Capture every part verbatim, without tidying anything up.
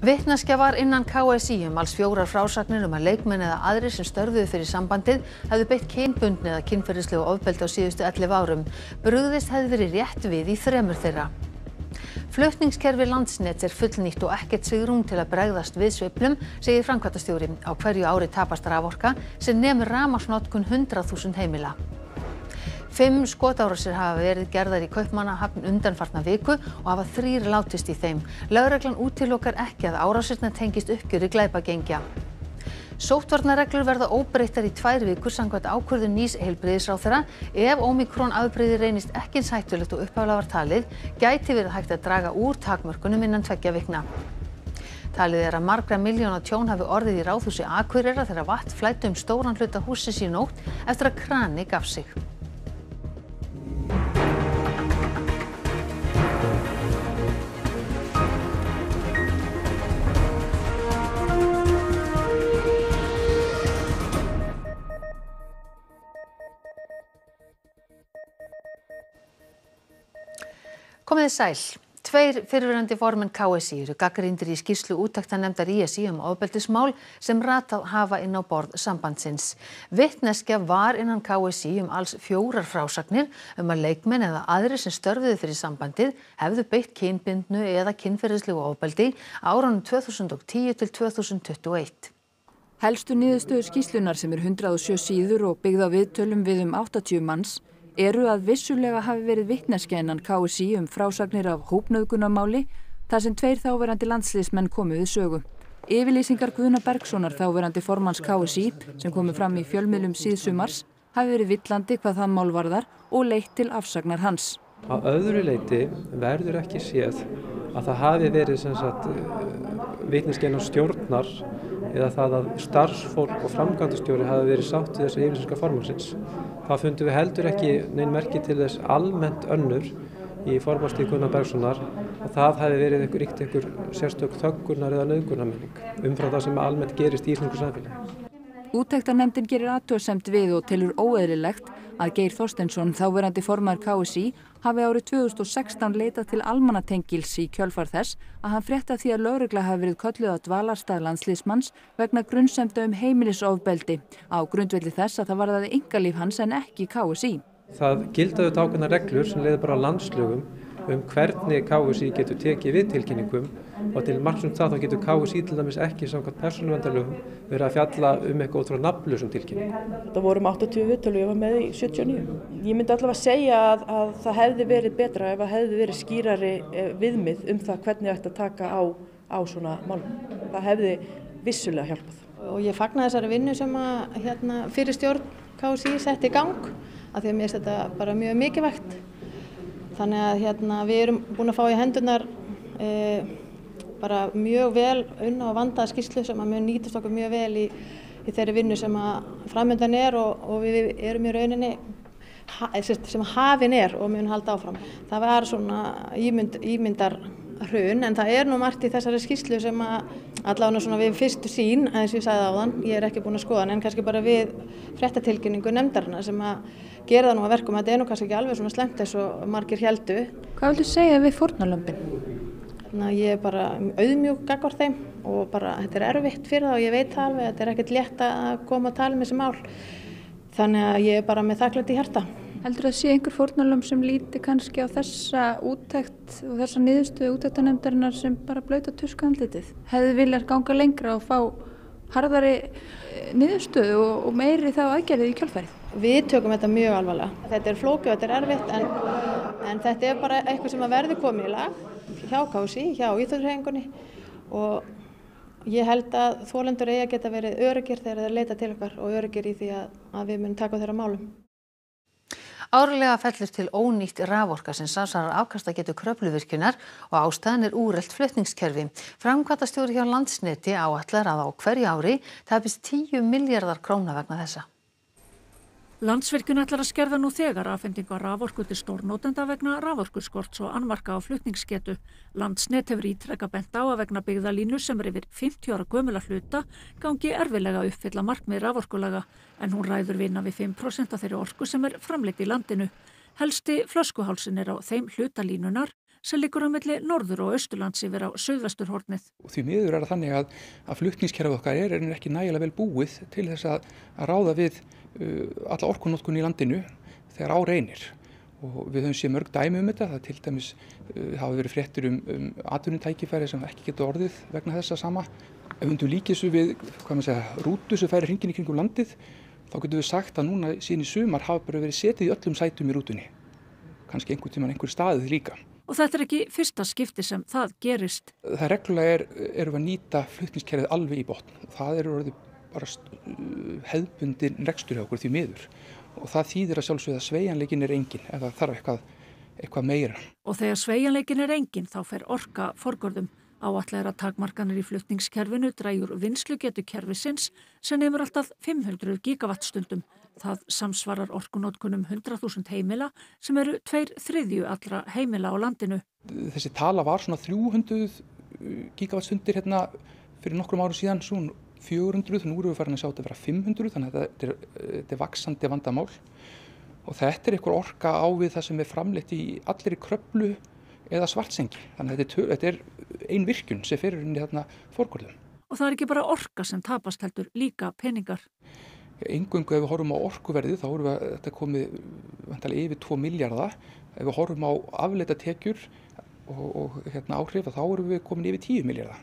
Vitneskja var innan K S í um alls fjórar frásagnir um að leikmenn eða aðrir sem störfuðu fyrir sambandið hefðu beitt kynbundnu eða kynferðislegu ofbeldi á síðustu ellefu árum. Brugðist hefði verið rétt við í þremur þeirra. Flutningskerfi Landsnets er fullnýtt og ekkert svigrúm til að bregðast við sveiflum, segir framkvæmdastjóri. Á hverju ári tapast raforka sem nemur rafmagnsnotkun hundrað þúsund heimila. Fimm skotárásir hafa verið gerðar í Kaupmannahöfn undanfarna viku og hafa þrír látist í þeim. Lögreglan útilokar ekki að árásirnar tengist uppgjöri glæpagengja. Sóttvarnareglur verða óbreyttar í tvær vikur samkvæmt ákvörðun nýs heilbrigðisráðherra. Ef ómikron afbrigði reynist ekki eins hættulegt og upphaflega var talið, gæti verið hægt að draga úr takmörkunum innan tveggja vikna. Talið er að margra milljóna tjón hafi orðið í Ráðhúsi Akureyrar þegar vatn flæddi um stóran hluta hússins í nótt eftir að krani gaf sig. Komið þið sæl. Tveir fyrrverandi formenn K S í eru gagnrýndir í skýrslu úttektarnefndar í s í um ofbeldismál sem ratað hafa inn á borð sambandsins. Vitneskja var innan K S í um alls fjórar frásagnir um að leikmenn eða aðrir sem störfuðu fyrir sambandið hefðu beitt kynbundnu eða kynferðislegu ofbeldi á árunum tvö þúsund og tíu til tvö þúsund tuttugu og eitt. Helstu niðurstöður skýrslunnar sem er hundrað og sjö síður og byggð á viðtölum við um áttatíu manns eru að vissulega hafi verið vitneskja innan K S í um frásagnir af hópnauðgunarmáli þar sem tveir þáverandi landsliðsmenn komu við sögu. Yfirlýsingar Guðna Bergssonar þáverandi formanns K S í sem komu fram í fjölmiðlum síðsumars hafi verið villandi hvað það mál varðar og leitt til afsagnar hans. Á öðru leyti verður ekki séð að það hafi verið sem sagt vitneskja innan stjórnar eða það að starfsfólk og framkvæmdastjóri hafi verið sátt við þessa yfirlýsingar formannsins. Það fundum við heldur ekki nein merki til þess almennt önnur í formannstíð Guðna Bergssonar að það hafi verið einhver ríkt einhver sérstök þöggunar eða nauðgunarmenning umfram það sem almennt gerist í íslensku samfélagi. Úttektarnefndin gerir athugasemd við og telur óeðlilegt að Geir Þorsteinsson, þáverandi formaður K S í, hafi árið tvö þúsund og sextán leitað til almannatengils í kjölfar þess að hann frétti af því að lögregla hafi verið kölluð á dvalarstað landsliðsmanns vegna grunnsemda um heimilisofbeldi á grundvelli þess að það varðaði einkalíf hans en ekki K S í. Það gilda auðvitað ákveðnar reglur sem leiða bara á landslögum um hvernig K S í getur tekið við tilkynningum og til marks um það þá getur K S í til dæmis ekki samkvæmt persónuverndarlögum verið að fjalla um eitthvað út frá nafnlausum tilkynningum. Það voru um áttatíu viðtöl og ég var með í sjötíu og níu. Ég myndi allavega segja að, að það hefði verið betra ef það hefði verið skýrari viðmið um það hvernig ætti að taka á, á svona málum. Það hefði vissulega hjálpað. Og ég fagna þessari vinnu sem að hérna, fyrir stjórn K S í setti í gang af því að mér finnst þetta bara mjög mikilvægt. Þannig að hérna, við erum búin að fá í hendurnar e, bara mjög vel unna og vandaða skýrslu sem að mun nýtast okkur mjög vel í, í þeirri vinnu sem að framöndan er og, og við erum í rauninni ha, sem hafin er og mun halda áfram. Það var svona ímynd, ímyndar hrun en það er nú margt í þessari skýrslu sem að allavega svona við fyrstu sín, eins og ég sagði áðan, ég er ekki búin að skoða en kannski bara við fréttatilkynningu nefndarinnar sem að gera það nú að verkum að þetta er nú kannski ekki alveg svona slemmt eins og margir héldu. Hvað viltu segja við fórnarlömbin? Ég er bara auðmjúk gagnvart þeim og bara þetta er erfitt fyrir það og ég veit það alveg, þetta er ekkert létt að koma að tala um þessi mál. Þannig að ég er bara með þakklæti í hjarta. Heldur það sé einhver fórnarlömb sem líti kannski á þessa úttekt og þessa niðurstöðu úttektarnefndarinnar sem bara blauta tuska andlitið? Hefði viljað ganga lengra og fá harðari niðurstöðu og, og meiri þá aðgerðið í kjölfarið? Við tökum þetta mjög alvarlega. Þetta er flókið og þetta er erfitt en, en þetta er bara eitthvað sem að verði komið í lag hjá K S í, hjá íþróttahreyfingunni og ég held að þolendur eigi að geta verið öruggir þegar þeir leita til okkar og öruggir í því að, að við munum taka á þeirra málum. Árlega fellur til ónýtt raforka sem samsvarar afkastagetu Kröfluvirkjunar og ástæðan er úrelt flutningskerfi. Framkvæmdastjóri hjá Landsneti áætlar að á hverju ári tapist tíu milljarðar króna vegna þessa. Landsvirkjun ætlar að skerða nú þegar afhendingu á raforku til stórnotenda vegna raforkuskorts og annmarka á flutningsgetu. Landsnet hefur ítrekað bent á að vegna byggðalínu sem er yfir fimmtíu ára gömul að hluta gangi erfiðlega að uppfylla markmið raforkulaga en hún ræður vinna við fimm prósent af þeirri orku sem er framleidd í landinu. Helsti flöskuhálsin er á þeim hluta línunnar sem liggur á milli Norður- og Austurlands yfir á suðvesturhornið. Því miður er það þannig að, að flutningskerfið okkar er, er ekki nægilega vel búið til þess að, að ráða við uh, alla orkunotkun í landinu þegar á reynir. Og við höfum séð mörg dæmi um þetta, það til dæmis uh, hafa verið fréttir um, um atvinnutækifæri sem ekki getur orðið vegna þessa sama. Ef við myndum líka þessu við, hvað maður segja, rútu sem færi hringinn í kringum landið, þá getum við sagt að núna síðan í sumar hafa bara verið setið í öllum sætum í rútunni. Kannski einhvern tímann einhver staðið líka. Og þetta er ekki fyrsta skipti sem það gerist. Það reglulega er, erum við að nýta flutningskerfið alveg í botn. Það eru orðið bara hefðbundin rekstur hjá okkur því miður. Og það þýðir að sjálfsögða að sveigjanleikin er engin ef það þarf eitthvað, eitthvað meira. Og þegar sveigjanleikin er engin þá fer orka forgörðum. Áætlaðar takmarkanir í flutningskerfinu drægjur vinnslugetu kerfisins sem nemur alltaf fimm hundruð gigawattstundum. Það samsvarar orkunotkunum hundrað þúsund heimila sem eru tveir þriðju allra heimila á landinu. Þessi tala var svona þrjú hundruð gigawattstundir hérna fyrir nokkrum árum síðan, svona fjögur hundruð, nú erum við farin að sjá þetta vera fimm hundruð, þannig að þetta er, þetta er vaxandi vandamál. Og þetta er einhver orka á við það sem er framleitt í allri kröflu eða svartsengi. Þannig að þetta er, þetta er ein virkjun sem fyrir inn í þarna forgörðum. Og það er ekki bara orka sem tapast heldur, líka peningar. Eingöngu ef við horfum á orkuverðið þá erum við að þetta komið vantarlega yfir tvo milljarða. Ef við horfum á afleidda tekjur og, og hérna, áhrif þá erum við komin yfir tíu milljarða.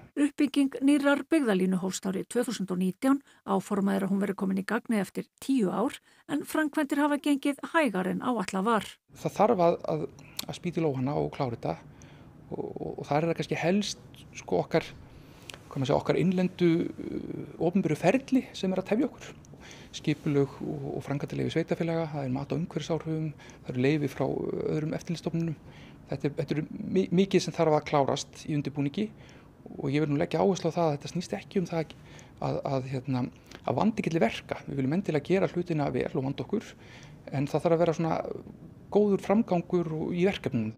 Það þarf að, að, að spýta í lófana og klára þetta og, og, og það er það kannski helst sko, okkar, segja, okkar innlendu opinberu ferli sem er að tefja okkur. Skipulög og, og framkvæmdaleyfi sveitarfélaga, það er mat á umhverfisáhrifum, það eru leyfi frá öðrum eftirlitsstofnunum. Þetta er, þetta er mikið sem þarf að klárast í undirbúningi og ég vil nú leggja áherslu á það að þetta snýst ekki um það að, að, hérna, að vandi geti verka. Við viljum endilega gera hlutina vel og vanda okkur en það þarf að vera svona góður framgangur í verkefnum.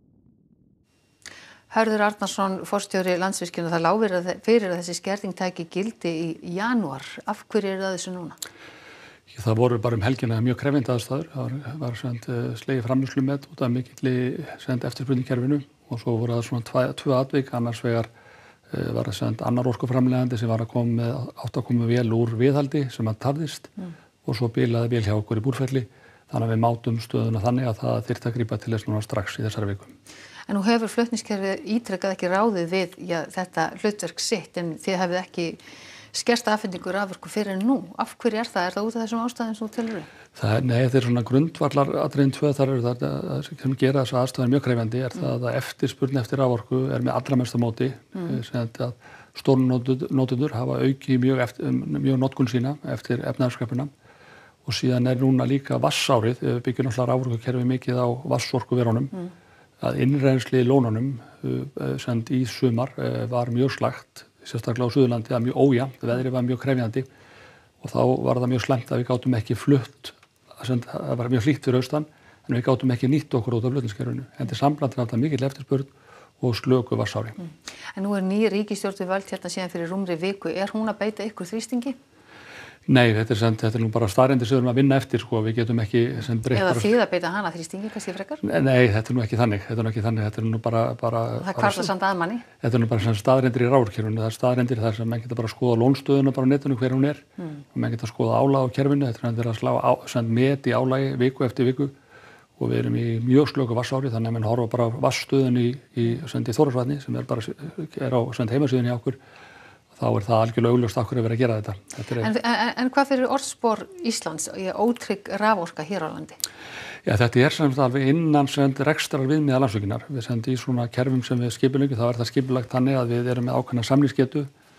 Hörður Arnarson, forstjóri Landsvirkjunar, það lá fyrir að þessi skerðing tæki gildi í janúar. Af hverju er það þessu núna? Það voru bara um helgina mjög krefjandi aðstæður. Það var, var send, slegið framleiðslumet út af mikilli eftirspurn í kerfinu og svo voru það svona tva, tvö atvik. Annars vegar uh, var það send annar orkuframleiðandi sem var að koma með átt að koma vel úr viðhaldi sem að tarðist mm. og svo bilaði vel hjá okkur í búrfelli. Þannig að við mátum stöðuna þannig að það þyrfti að grípa til þess núna strax í þessari viku. En nú hefur flutningskerfið ítrekkað ekki ráðið við já, þetta hlutverk sitt en þið hefið ekki skerst afhendingu raforku fyrir en nú. Af hverju er það? Er það út af þessum ástæðum sem þú telur við? Það, nei, þetta er svona grundvallar atriðin tvö þar eru það sem gera þessa aðstæður mjög krefjandi er mm. það að eftirspurn eftir raforku er með allra mesta móti mm. sem að stórnotendur hafa auki mjög, eftir, mjög notkun sína eftir efnahagskrepuna og síðan er núna líka vassárið, við byggjum náttúrulega raforkukerfi mikið á vassorkuverunum mm. að innrensli í lónunum sem í sumar var mjög slakt sérstaklega á Suðurlandi, það var mjög ójafnt, veðrið var mjög krefjandi og þá var það mjög slæmt að við gátum ekki flutt, það var mjög hlýtt fyrir austan, en við gátum ekki nýtt okkur út af flutningskerfinu. En til sambland er þetta mikill eftirspurn og slöku vatnsári. Mm. En nú er ný ríkisstjórn við völd hérna síðan fyrir rúmri viku. Er hún að beita ykkur þrýstingi? Nei, þetta er, sem, þetta er nú bara staðreyndir sem við erum að vinna eftir, sko, við getum ekki sem breytt. Eða þið að beita hana þrýstingi, kannski frekar? Nei, þetta er nú ekki þannig, þetta er nú ekki þannig, þetta er nú bara... bara það kvartlar samt að manni? Þetta er nú bara sem staðreyndir í raforkukerfinu, það er staðreyndir þar sem menn geta bara að skoða lónstöðuna bara á netinu hver hún er mm. og menn geta að skoða álag á kerfinu, þetta er að slá á, sem met í álagi viku eftir viku og við erum í mjög slöku vatnsári, þannig að menn horfa bara á vatnsstöðun í, í, í Þórsvatni sem er bara er á heimasíðunni hjá okkur. Þá er það algjörlega augljóst af hverju að vera að gera þetta. þetta en, en, en hvað fyrir orðspor Íslands í ótrygg raforka hér á landi? Já, þetta er sem alveg innan sem rekstrar viðmiða Landsvirkjunar. Við sendum í svona kerfum sem við skipuleggjum, þá er það skipulagt þannig að við erum með ákveðna samningsgetu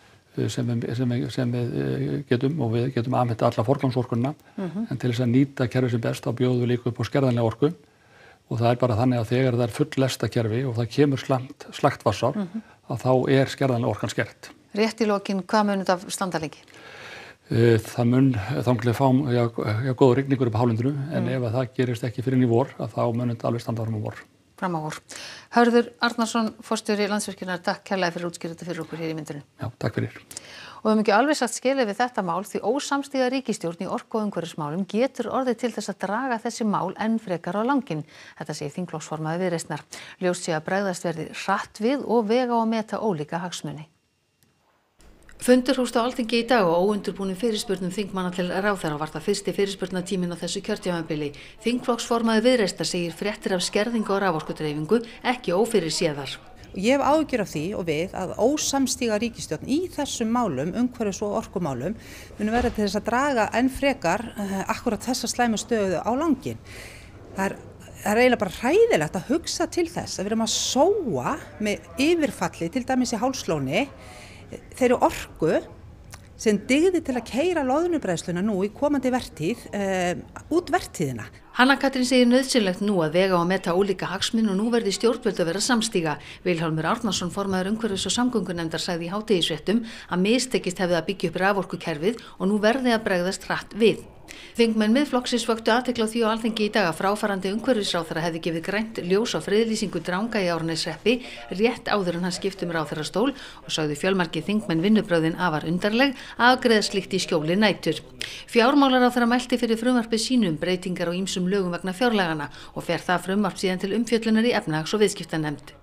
sem við, sem við, sem við getum og við getum afhent alla forgangsorkunna mm-hmm. en til þess að nýta kerfi sem best þá bjóðum við líka upp á skerðanlega orku og það er bara þannig að þegar það er full lestakerfi og það kemur slagt, slagt vassár mm-hmm. að þá er skerðanlega orkan skert. Rétt í lokin, hvað mun þetta standa lengi? Það mun þanglega fá já, já, góða rigningur upp á hálendinu, en mm. ef það gerist ekki fyrir í vor, að þá mun þetta alveg standa fram á vor. fram á vor. Hörður Arnarson, forstjóri Landsvirkjunar, takk kærlega fyrir að útskýra þetta fyrir okkur hér í myndinni. Já, takk fyrir. Og við höfum ekki alveg sagt skilið við þetta mál því ósamstíga ríkisstjórn í orku og umhverfismálum getur orðið til þess að draga þessi mál enn frekar á langinn. Þetta segir þingflokksformaður Viðreisnar. Ljóst sé að bregðast verði hratt við og vega og meta ólíka hagsmuni. Fundur hófst á Alþingi í dag og óundirbúnum fyrirspurnum þingmanna til ráðherra var það fyrsti fyrirspurnatíminn á þessu kjörtímabili. Þingflokksformaður Viðreisnar segir fréttir af skerðingu og raforkudreifingu ekki ófyrirséðar. Ég hef áhyggjur af því og við að ósamstíga ríkisstjórn í þessum málum, umhverfis- og orkumálum, munu verða til þess að draga enn frekar uh, akkurat þessa slæmu stöðu á langinn. Það er, það er eiginlega bara hræðilegt að hugsa til þess að við erum að sóa með yfirfalli, til dæmis í Hálslóni, þeirri orku sem dygði til að keyra loðnubræðsluna nú í komandi vertíð uh, út vertíðina. Hanna Katrín segir nauðsynlegt nú að vega og meta ólíka hagsmuni og nú verði stjórnvöld að vera samstíga. Vilhjálmur Arnarson, formaður umhverfis- og samgöngunefndar, sagði í hádegisfréttum að mistekist hefði að byggja upp raforkukerfið og nú verði að bregðast hratt við. Þingmenn Miðflokksins vöktu athygli á því á Alþingi í dag að fráfarandi umhverfisráðherra hefði gefið grænt ljós á friðlýsingu Dranga í Árneshreppi rétt áður en hann skipti um ráðherrastól og sagði fjölmargir þingmenn vinnubrögðin afar undarleg að afgreiða slíkt í skjóli nætur. Fjármálaráðherra mælti fyrir frumvarpi sínu um breytingar á ýmsum lögum vegna fjárlagana og fer það frumvarp síðan til umfjöllunar í efnahags- og viðskiptanefnd.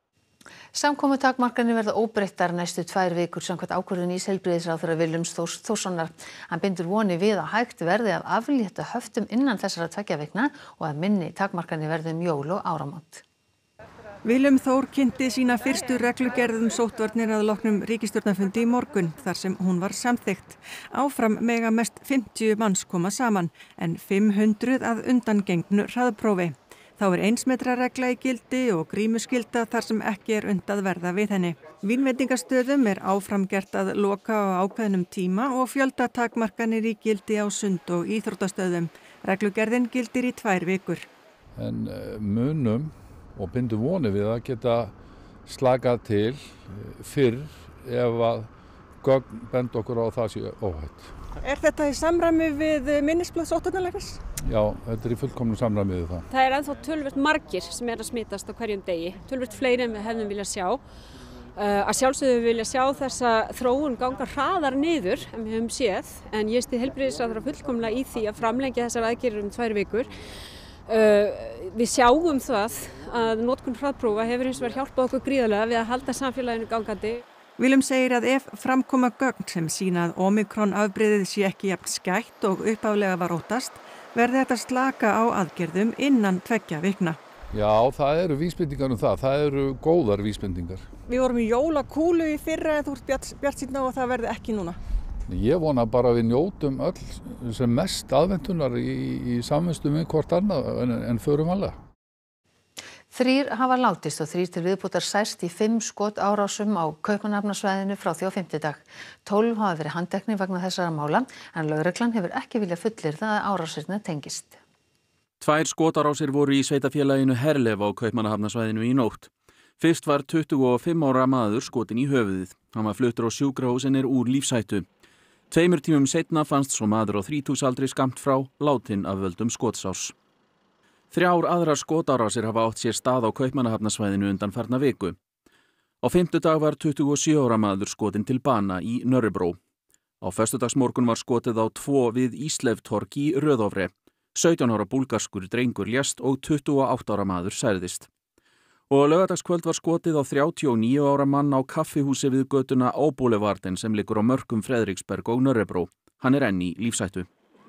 Samkomutakmarkanir verða óbreyttar næstu tvær vikur samkvæmt ákvörðun heilbrigðisráðherra Willums Þórs Þórssonar. Hann bindur vonir við að hægt verði að aflétta höftum innan þessara tveggja vikna og að minni takmarkanir verði um jól og áramót. Willum Þór kynnti sína fyrstu reglugerð um sóttvarnir að loknum ríkisstjórnarfundi í morgun þar sem hún var samþykkt. Áfram mega mest fimmtíu manns koma saman en fimm hundruð að undangengnu hraðprófi. Þá er einsmetra regla í gildi og grímuskylda þar sem ekki er unnt að verða við henni. Vínveitingastöðum er áfram gert að loka á ákveðnum tíma og fjöldatakmarkanir í gildi á sund- og íþróttastöðum. Reglugerðin gildir í tvær vikur. En munum og bindum vonir við að geta slakað til fyrr ef að gögn benda okkur á það sé óhætt. Er þetta í samræmi við minnisblað sóttvarnalæknis? Já, þetta er í fullkomnu samræmi við það. Það er ennþá töluvert margir sem er að smitast á hverjum degi, töluvert fleiri en við hefðum viljað sjá. Uh, að sjálfsögðu við vilja sjá þessa þróun ganga hraðar niður en við höfum séð, en ég styð heilbrigðisráðherra fullkomlega í því að framlengja þessar aðgerðir um tvær vikur. Uh, við sjáum það að notkun hraðprófa hefur hins vegar hjálpað okkur gríðarlega við að halda samfélaginu gangandi. Willum segir að ef framkoma gögn sem sýna að Omikron afbrigðið sé ekki jafn skætt og upphaflega var óttast, verði þetta slaka á aðgerðum innan tveggja vikna. Já, það eru vísbendingar um það, það eru góðar vísbendingar. Við vorum í jólakúlu í fyrra eða þú ert bjart, bjartsýnn á að það verði ekki núna? Ég vona bara að við njótum öll sem mest aðventunar í, í samvistum við hvort annað en, en förum alveg. Þrír hafa látist og þrír til viðbótar særst í fimm skotárásum á Kaupmannahöfn frá því á fimmtudag. Tólf hafa verið handteknir vegna þessara mála en lögreglan hefur ekki viljað fullyrða að árásirnar tengist. Tvær skotárásir voru í sveitarfélaginu Herlev á Kaupmannahöfn í nótt. Fyrst var tuttugu og fimm ára maður skotin í höfuðið. Hann var fluttur á sjúkrahús en er úr lífshættu. Tveimur tímum seinna fannst svo maður á þrítugsaldri skammt frá látinn af völdum skotsárs. Þrjár aðrar skotárásir hafa átt sér stað á Kaupmannahafnasvæðinu undanfarna viku. Á fimmtudag var tuttugu og sjö ára maður skotinn til bana í Nörrebró. Á föstudagsmorgun var skotið á tvo við Ísleftorg í Röðofre. sautján ára búlgarskur drengur lést og tuttugu og átta ára maður særðist. Og á laugardagskvöld var skotið á þrjátíu og níu ára mann á kaffihúsi við götuna Óboulevarden sem liggur á mörkum Frederiksberg og Nörrebró. Hann er enn í lífshættu.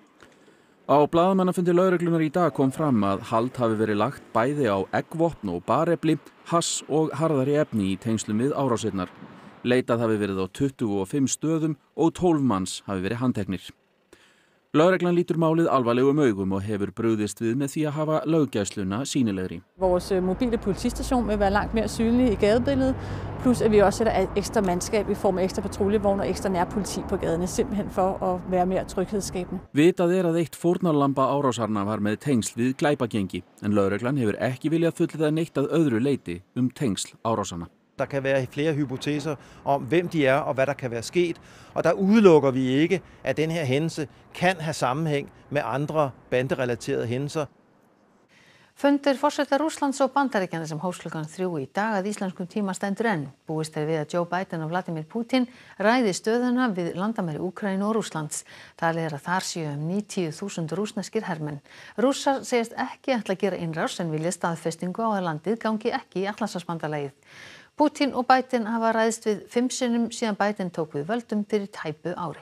Á blaðamannafundi lögreglunar í dag kom fram að hald hafi verið lagt bæði á eggvopn og barefli, hass og harðari efni í tengslum við árásirnar. Leitað hafi verið á tuttugu og fimm stöðum og tólf manns hafi verið handteknir. Lögreglan lítur málið alvarlegum augum og hefur brugðist við með því að hafa löggæsluna sýnilegri. Vores mobile politistation vil være langt mere synlig i gadebilledet, plus at vi også sætter ekstra mandskab i form af ekstra patruljevogn og ekstra nærpoliti på gadene, simpelthen for at være mere tryghedsskabende. Vitað er að eitt fórnarlamba árásarna var með tengsl við glæpagengi, en lögreglan hefur ekki viljað fullyrða neitt að öðru leyti um tengsl árásarna. Der kan være flere hypoteser om, hvem de er og hvad der kan være sket, og der udelukker vi ikke, at den her hændelse kan have sammenhæng med andre banderelaterede hændelser. Fundur forseta Rússlands og Bandaríkjanna sem hófst klukkan þrjú í dag að íslenskum tíma stendur enn. Búist er við að Joe Biden og Vladimir Putin ræði stöðuna við landamæri Úkraínu og Rússlands. Talið er að þar séu um níutíu þúsund rússneskir hermenn. Rússar segjast ekki ætla að gera innrás en vilja staðfestingu á að landið gangi ekki í Atlantshafsbandalagið. Putin og Biden hafa ræðst við fimm sinnum síðan Biden tók við völdum fyrir tæpu ári.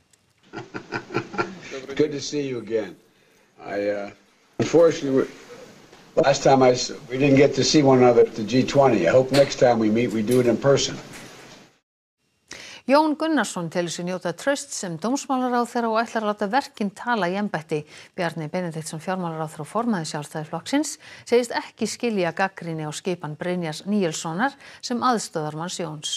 Good to see you again. I uh, unfortunately last time I we didn't get to see one another at the G twenty. I hope next time we meet we do it in person. Jón Gunnarsson telur sig njóta trausts sem dómsmálaráðherra og ætlar að láta verkin tala í embætti. Bjarni Benediktsson fjármálaráðherra og formaður Sjálfstæðisflokksins segist ekki skilja gagnrýni á skipan Brynjars Níelssonar sem aðstoðarmanns Jóns.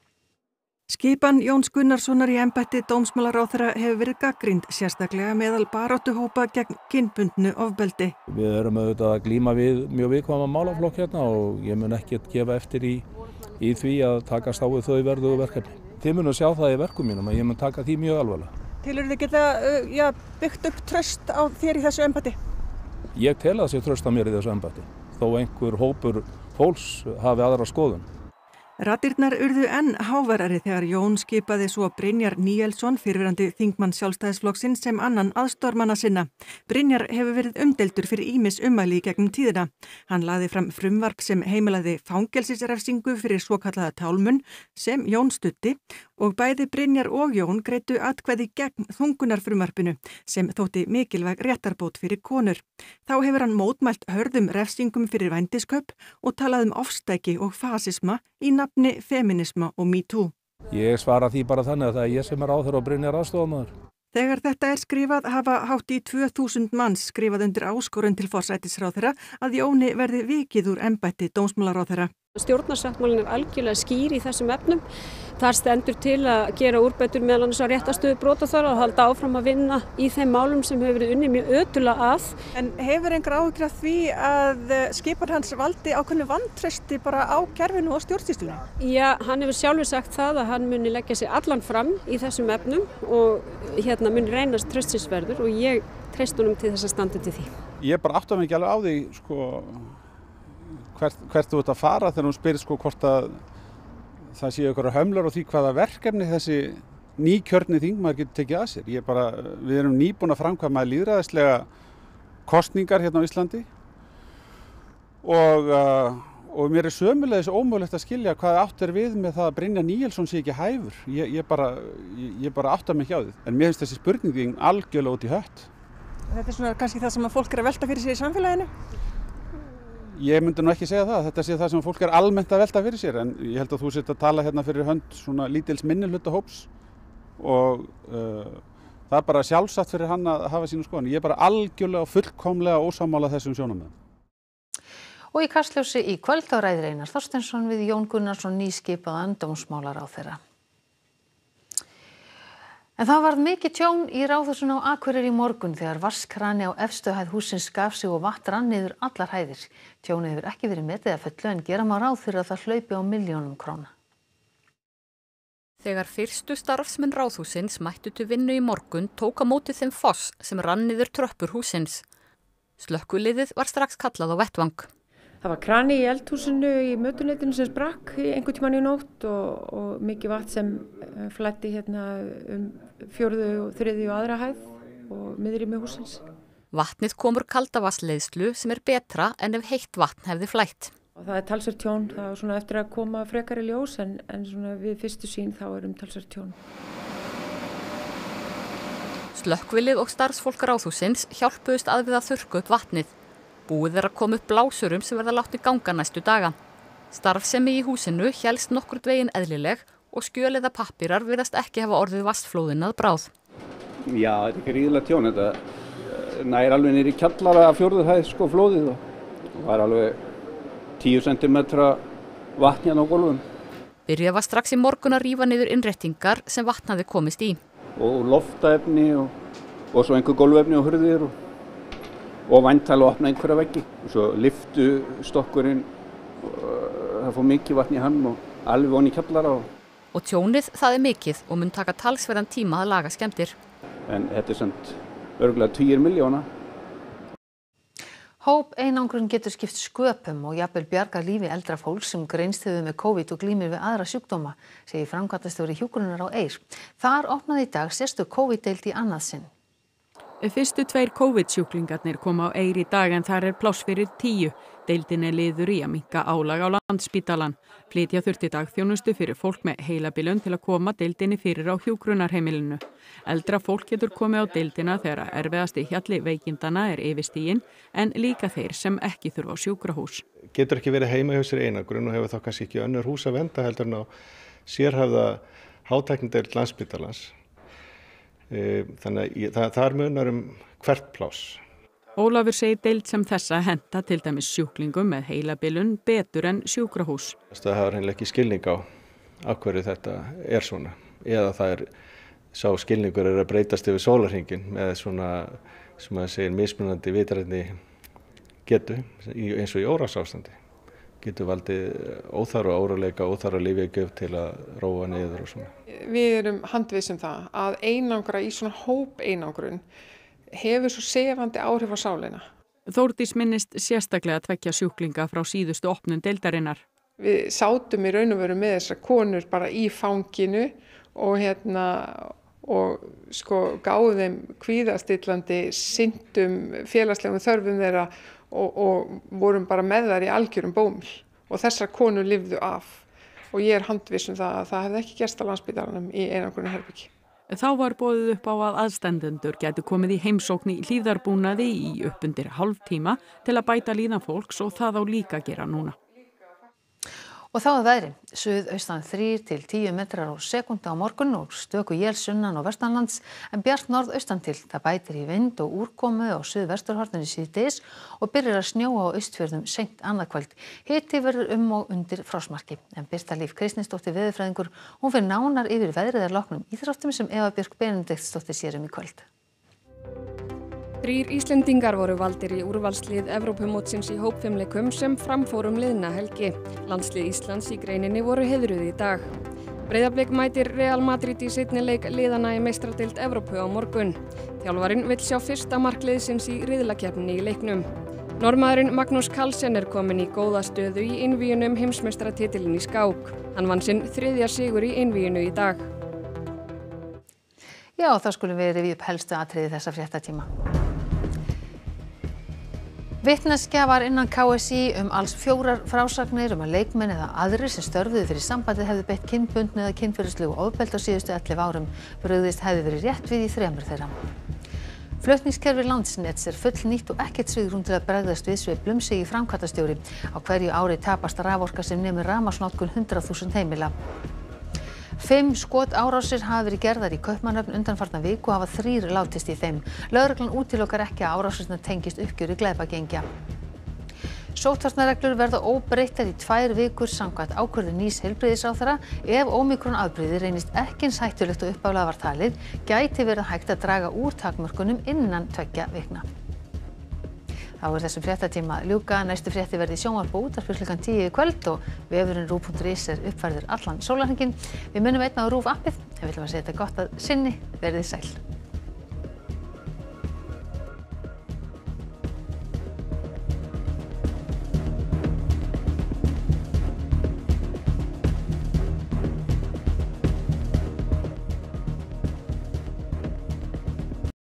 Skipan Jóns Gunnarssonar í embætti dómsmálaráðherra hefur verið gagnrýnd, sérstaklega meðal baráttuhópa gegn kynbundnu ofbeldi. Við erum auðvitað að glíma við mjög viðkvæma málaflokk hérna og ég mun ekki að gefa eftir í, í því að takast á við þau verðugu verkefni. Þið munum sjá það í verkum mínum að ég mun taka því mjög alvarlega. Telur þið geta uh, já, byggt upp traust á þér í þessu embætti? Ég tel að það sé traust á mér í þessu embætti, þó einhver hópur fólks hafi aðra skoðun. Raddirnar urðu enn háværari þegar Jón skipaði svo Brynjar Níelsson, fyrrverandi þingmann Sjálfstæðisflokksins, sem annan aðstoðarmanna sinna. Brynjar hefur verið umdeildur fyrir ýmis ummæli í gegnum tíðina. Hann lagði fram frumvarp sem heimilaði fangelsisrefsingu fyrir svokallaða tálmun sem Jón studdi og bæði Brynjar og Jón greiddu atkvæði gegn þungunarfrumvarpinu sem þótti mikilvæg réttarbót fyrir konur. Þá hefur hann mótmælt hörðum refsingum fyrir vændiskaup og talað um ofstæki og fasisma í nafni feminisma og MeToo. Ég svara því bara þannig að það er ég sem er ráðherra og Brynjar aðstoðarmaður. Þegar þetta er skrifað hafa hátt í tvö þúsund manns skrifað undir áskorun til forsætisráðherra að Jóni verði vikið úr embætti dómsmálaráðherra. Stjórnarsáttmálinn er algjörlega skýr í þessum efnum. Þar stendur til að gera úrbætur meðal annars á réttarstöðu brotaþola og halda áfram að vinna í þeim málum sem hefur verið unnið mjög ötulega að. En hefur einhver áhyggjur af því að skipan hans valdi ákveðnu vantrausti bara á kerfinu og stjórnsýslunni? Já, hann hefur sjálfur sagt það að hann muni leggja sig allan fram í þessum efnum og hérna muni reynast traustsins-verður og ég treysti honum til þess að standa til því. Ég bara átta mig ekki alveg á því sko, hvert, hvert þú ert að fara þegar hún spyrir sko, hvort að það séu ykkur hömlur á því hvaða verkefni þessi nýkjörni þingmaður getur tekið að sér. Ég bara, við erum nýbúin að framkvæma lýðræðislega kosningar hérna á Íslandi og, uh, og mér er sömulegis ómögulegt að skilja hvað átt er við með það að Brynjar Níelsson sé ekki hæfur. Ég, ég, bara, ég, ég bara átta mig ekki á því. En mér finnst þessi spurning algjörlega út í hött. Þetta er svona kannski það sem að fólk er að velta fyrir sér í samfélaginu? Ég myndi nú ekki segja það, þetta sé það sem fólk er almennt að velta fyrir sér en ég held að þú sért að tala hérna fyrir hönd svona lítils minnihlutahóps og uh, það er bara sjálfsagt fyrir hann að hafa sínu skoðun. Ég er bara algjörlega og fullkomlega ósammála þessum sjónarmiðum. Og í Kastljósi í kvöld á ræðir Einar Þorsteinsson við Jón Gunnarsson nýskipaðan dómsmálaráðherra. En það varð mikið tjón í Ráðhúsinu á Akureyri í morgun þegar vatnskrani á efstu hæð hússins gaf sig og vatn rann niður allar hæðir. Tjónið hefur ekki verið metið að fullu en gera má ráð fyrir að það hlaupi á milljónum króna. Þegar fyrstu starfsmenn Ráðhúsins mættu til vinnu í morgun tók á móti þeim foss sem rann niður tröppur hússins. Slökkviliðið var strax kallað á vettvang. Það var krani í eldhúsinu í mötuneytinu sem sprakk í einhvern tímann í nótt og, og mikið vatn sem flæddi hérna um fjórðu og þriðju og aðra hæð og miðrými hússins. Vatnið kom úr kaldavatnsleiðslu sem er betra en ef heitt vatn hefði flætt. Og það er talsvert tjón, það var svona eftir að koma frekari ljós en, en svona við fyrstu sýn þá er um talsvert tjón. Slökkvilið og starfsfólk Ráðhússins hjálpuðust að við að þurrka upp vatnið. Búið er að koma upp blásurum sem verða látnir ganga næstu daga. Starfsemi í húsinu hélst nokkur veginn eðlileg og skjöl eða pappírar virðast ekki hafa orðið vatnsflóðin að bráð. Já, þetta er gríðarlega tjón. Þetta nær alveg niður í kjallara af fjórðu hæð sko flóðið og það er alveg tíu sentimetra vatn hérna á gólfum. Byrjað var strax í morgun að rífa niður innréttingar sem vatn hafði komist í. Og loftaefni og, og svo einhver gólfefni og hurðir og og væntal og opna einhverja veggi og svo lyftu stokkurinn og það fór mikið vatn í hann og alveg von í kjallara og... og tjónið það er mikið og mun taka talsverðan tíma að laga skemmdir. En þetta er samt örugglega tugir milljóna. Hópeinangrun getur skipt sköpum og jafnvel bjargað lífi eldra fólks sem greinst hefur með COVID og glímir við aðra sjúkdóma, segir framkvæmdastjóri hjúkrunar á Eir. Þar opnaði í dag sérstök COVID-deild í annað sinn. Fyrstu tveir COVID-sjúklingarnir koma á Eir í dag en þar er pláss fyrir tíu. Deildin er liður í að minnka álag á Landspítalann. Flytja þurfti dagþjónustu fyrir fólk með heilabilun til að koma deildinni fyrir á hjúkrunarheimilinu. Eldra fólk getur komið á deildina þegar erfiðasti hjalli veikindana er yfirstiginn en líka þeir sem ekki þurfa á sjúkrahús. Getur ekki verið heima hjá sér einangrun og hefur þá kannski ekki önnur hús að venda heldur en á sérhæfða hátæknideild Landspítalans. Þannig að það er munar um hvert pláss. Ólafur segir deild sem þessa henta til dæmis sjúklingum með heilabilun betur en sjúkrahús. Það hafa reynilega ekki skilning á af hverju þetta er svona. Eða það er, sá skilningur er að breytast yfir sólarhringinn með svona, sem maður segir, mismunandi vitrænni getu, eins og í órásástandi. Getur valdið óþarfa óróleika, óþarfa lyfjagjöf til að róa niður og svona. Við erum handviss um það að einangra í svona hópeinangrun hefur svo sefandi áhrif á sálina. Þórdís minnist sérstaklega tveggja sjúklinga frá síðustu opnun deildarinnar. Við sátum í raun og veru með þessar konur bara í fanginu og hérna og sko gáðum þeim kvíðastillandi, sinntum félagslegum þörfum þeirra og, og vorum bara með þær í algjörum bómul og þessar konur lifðu af og ég er handviss um það að það hefði ekki gerst á Landspítalanum í einangrunarherbergi. Þá var boðið upp á að aðstandendur gætu komið í heimsókn í hlífðarbúnaði í upp undir hálftíma til að bæta líðan fólks og það á líka að gera núna. Og þá að veðri, suðaustan þrír til tíu metrar á sekúndu á morgun og stöku él sunnan og vestanlands en bjart norðaustan til. Það bætir í vind og úrkomu á suðvesturhorninu síðdegis og byrjar að snjóa á Austfjörðum seint annað kvöld. Hiti verður um og undir frostmarki. En Birta Líf Kristninsdóttir veðurfræðingur, hún fer nánar yfir veðrið að loknum íþróttum sem Eva Björk Benediktsdóttir sér um í kvöld. Þrír Íslendingar voru valdir í úrvalslið Evrópumótsins í hópfimleikum sem framfórum liðna helgi. Landslið Íslands í greininni voru heiðruð í dag. Breiðablik mætir Real Madrid í seinni leik liðana í meistaradeild Evrópu á morgun. Þjálfarinn vill sjá fyrsta mark liðsins í riðlakeppninni í leiknum. Norðmaðurinn Magnús Carlsen er kominn í góða stöðu í einvíginu um heimsmeistaratitilinn í skák. Hann vann sinn þriðja sigur í einvíginu í dag. Já, þá skulum við rifja upp helstu atriði þessa fréttatíma. Vitneskja var innan K S í um alls fjórar frásagnir um að leikmenn eða aðrir sem störfuðu fyrir sambandið hefðu beitt kynbundnu eða kynferðislegu ofbeldi á síðustu ellefu árum. Brugðist hefði verið rétt við í þremur þeirra. Flutningskerfi Landsnets er fullnýtt og ekkert svigrúm til að bregðast við sveiflum, segir framkvæmdastjóri. Á hverju ári tapast raforka sem nemur rafmagnsnotkun hundrað þúsund heimila. Fimm skotárásir hafa verið gerðar í Kaupmannahöfn undanfarna viku og hafa þrír látist í þeim. Lögreglan útilokar ekki að árásirnar tengist uppgjöri glæpagengja. Sóttvarnareglur verða óbreyttar í tvær vikur samkvæmt ákvörðun nýs heilbrigðisráðherra. Ef ómikron afbrigði reynist ekki eins hættulegt og upphaflega var talið, gæti verið hægt að draga úr takmörkunum innan tveggja vikna. Þá er þessum fréttatíma ljúka. Næstu frétti verði í sjónvarpi og útvarpi klukkan tíu í kvöld og vefurinn rúv punktur is er uppfærður allan sólarhringinn. Við munum einnig á RÚV appið. Við viljum að segja þetta gott að sinni. Verið sæl.